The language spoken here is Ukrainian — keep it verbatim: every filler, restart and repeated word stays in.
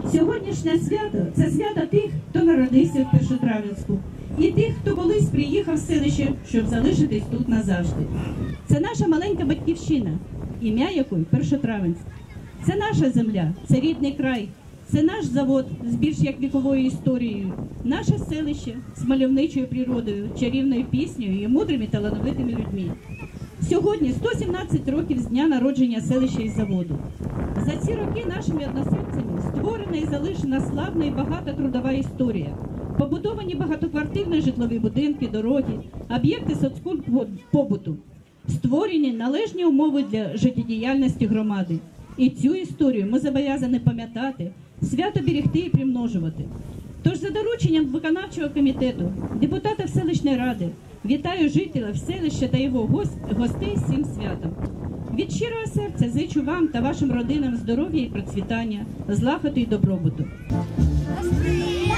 Сьогоднішнє свято – це свято тих, хто народився в Першотравенську, і тих, хто колись приїхав в селище, щоб залишитись тут назавжди. Це наша маленька батьківщина, ім'я якої Першотравенськ. Це наша земля, це рідний край, це наш завод з більш як віковою історією, наше селище з мальовничою природою, чарівною піснею і мудрими талановитими людьми. Сьогодні сто сімнадцять років з дня народження селища і заводу. За ці роки нашими односельцями створена і залишена славна і багата трудова історія. Побудовані багатоквартирні житлові будинки, дороги, об'єкти соцкультпобуту. Створені належні умови для життєдіяльності громади. І цю історію ми зобов'язані пам'ятати, свято берегти і примножувати. Тож за дорученням виконавчого комітету, депутатів селищної ради, вітаю жителів селища та його гостей з цим святом. Від щирого серця зичу вам та вашим родинам здоров'я і процвітання, злагоди і добробуту.